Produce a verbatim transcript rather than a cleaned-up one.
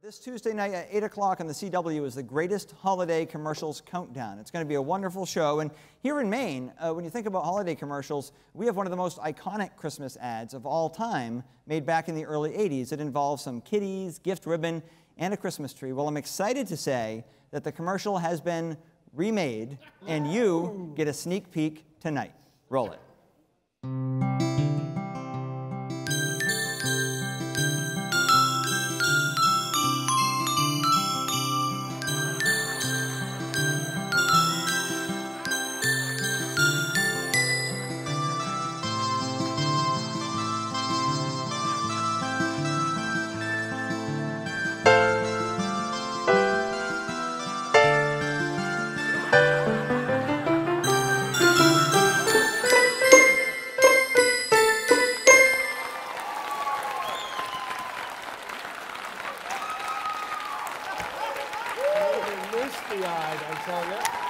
This Tuesday night at eight o'clock on the C W is the Greatest Holiday Commercials Countdown. It's going to be a wonderful show. And here in Maine, uh, when you think about holiday commercials, we have one of the most iconic Christmas ads of all time made back in the early eighties. It involves some kitties, gift ribbon, and a Christmas tree. Well, I'm excited to say that the commercial has been remade, and you get a sneak peek tonight. Roll it. Misty-eyed, I tell you.